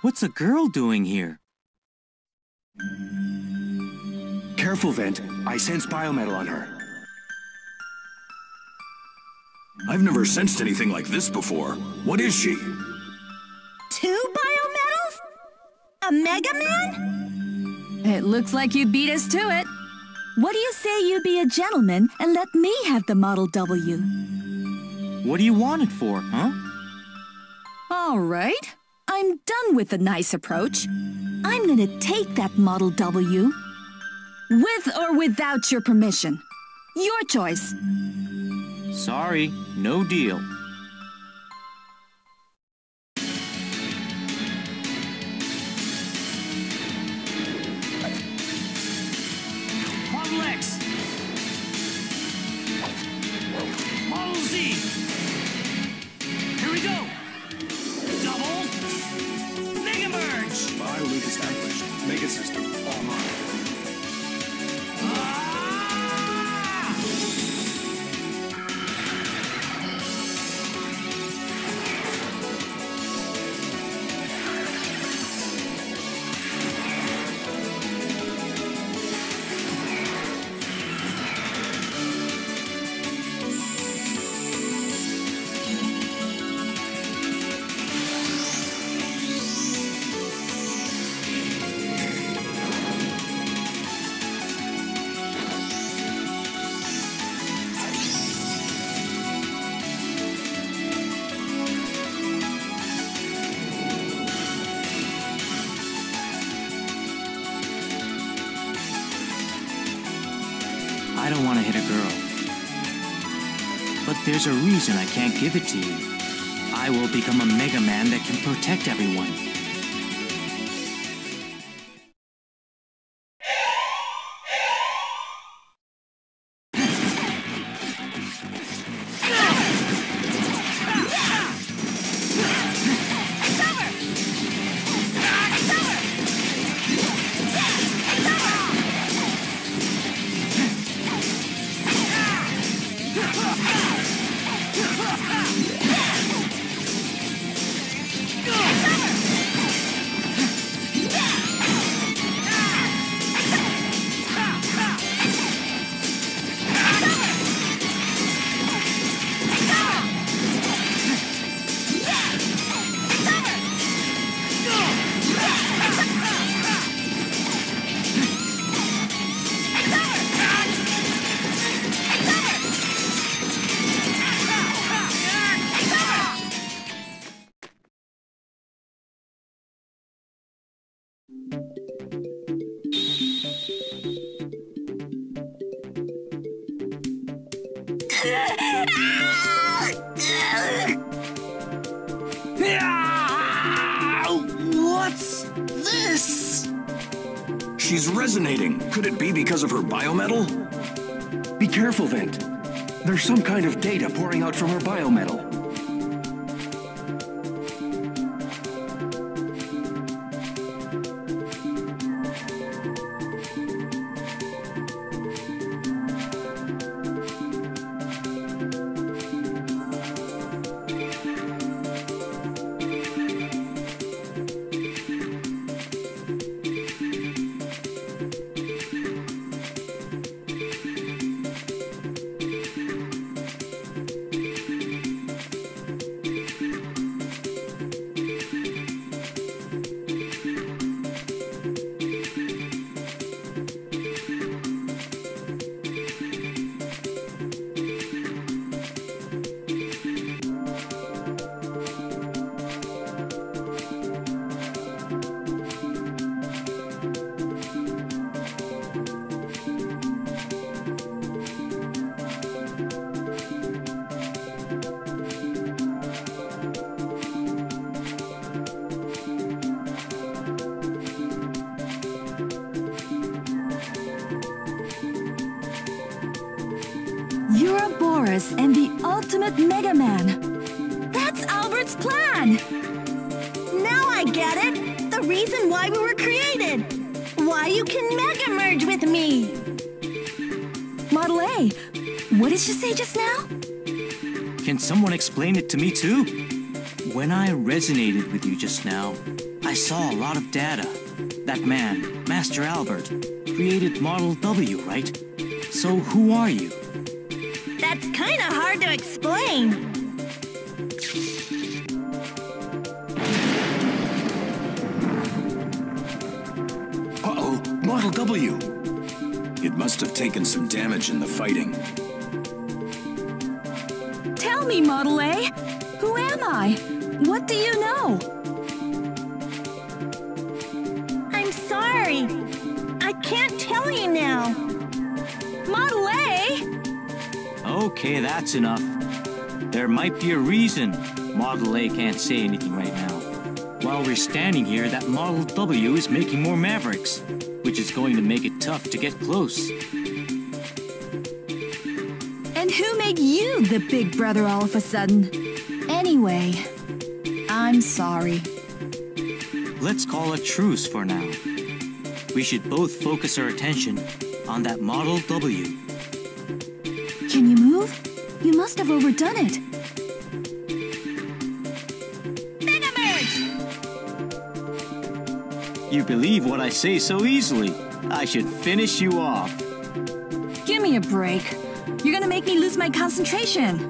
What's a girl doing here? Careful, Vent. I sense biometal on her. I've never sensed anything like this before. What is she? 2 biometals? A Mega Man? It looks like you beat us to it. What do you say you be a gentleman and let me have the Model W? What do you want it for, huh? All right. I'm done with the nice approach. I'm gonna take that Model W. With or without your permission. Your choice. Sorry, no deal. Model X! Model Z! Here we go! Double! Mega Merge! Bioloop established. Mega system online. I don't want to hit a girl. But there's a reason I can't give it to you. I will become a Mega Man that can protect everyone. What's this? She's resonating. Could it be because of her biometal? Be careful, Vent. There's some kind of data pouring out from her biometal. Ouroboros and the ultimate Mega Man. That's Albert's plan! Now I get it! The reason why we were created! Why you can Mega Merge with me! Model A, what did you say just now? Can someone explain it to me too? When I resonated with you just now, I saw a lot of data. That man, Master Albert, created Model W, right? So who are you? That's kinda hard to explain. Uh-oh, Model W. It must have taken some damage in the fighting. Tell me, Model A, who am I? What do you know? I'm sorry. I can't tell you now. Model A? Okay, that's enough. There might be a reason Model A can't say anything right now. While we're standing here, that Model W is making more Mavericks, which is going to make it tough to get close. And who made you the big brother all of a sudden? Anyway, I'm sorry. Let's call a truce for now. We should both focus our attention on that Model W. Can you move? You must have overdone it. Mega Merge! You believe what I say so easily. I should finish you off. Give me a break. You're gonna make me lose my concentration.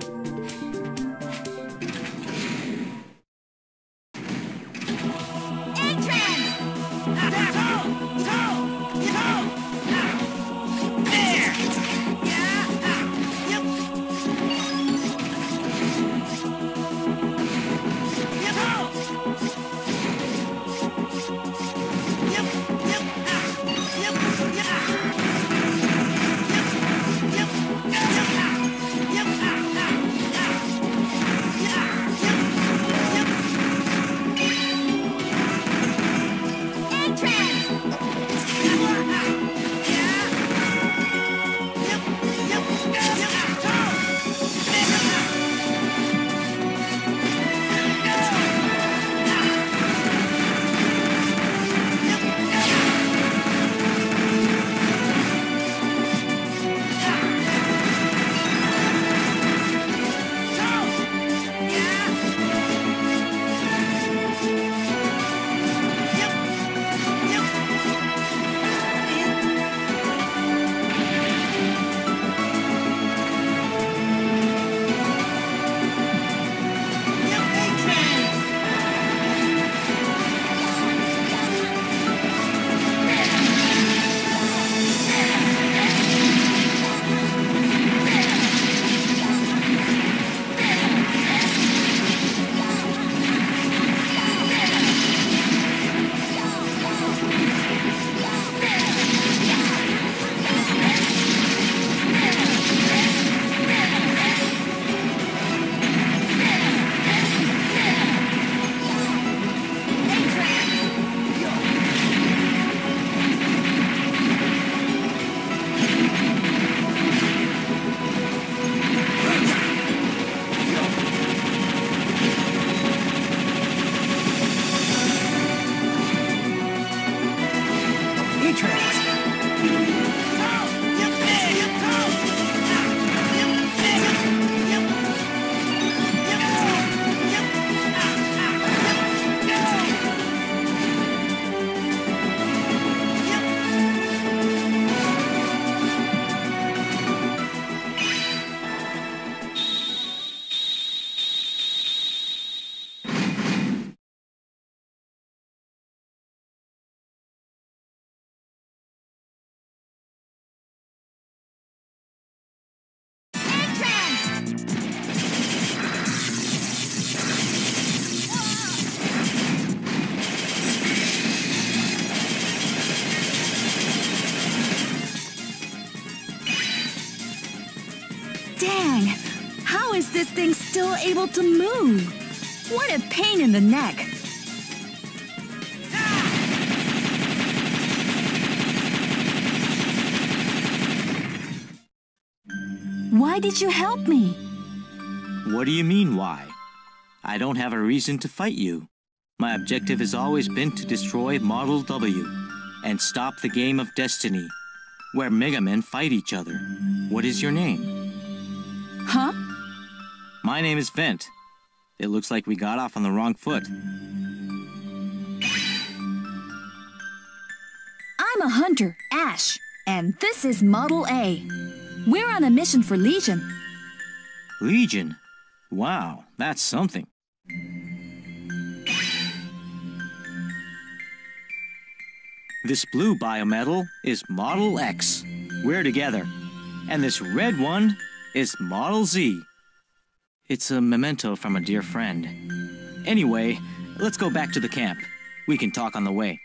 Dang! How is this thing still able to move? What a pain in the neck! Why did you help me? What do you mean, why? I don't have a reason to fight you. My objective has always been to destroy Model W and stop the game of destiny, where Mega Men fight each other. What is your name? Huh? My name is Vent. It looks like we got off on the wrong foot. hunter, Ashe, and this is Model A. We're on a mission for Legion. Legion? Wow, that's something. This blue biometal is Model X. We're together. And this red one is Model Z. It's a memento from a dear friend. Anyway, let's go back to the camp. We can talk on the way.